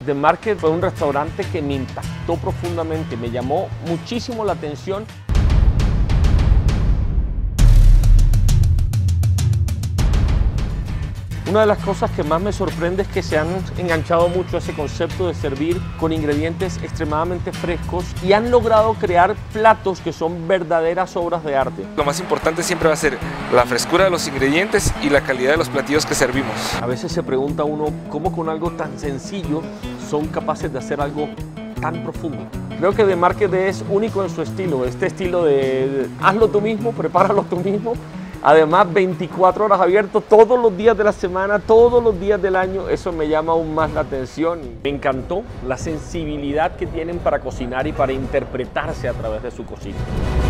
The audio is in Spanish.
The Market fue un restaurante que me impactó profundamente, me llamó muchísimo la atención. Una de las cosas que más me sorprende es que se han enganchado mucho a ese concepto de servir con ingredientes extremadamente frescos y han logrado crear platos que son verdaderas obras de arte. Lo más importante siempre va a ser la frescura de los ingredientes y la calidad de los platillos que servimos. A veces se pregunta uno cómo con algo tan sencillo son capaces de hacer algo tan profundo. Creo que The Market es único en su estilo, este estilo de hazlo tú mismo, prepáralo tú mismo. Además, 24 horas abierto todos los días de la semana, todos los días del año. Eso me llama aún más la atención. Me encantó la sensibilidad que tienen para cocinar y para interpretarse a través de su cocina.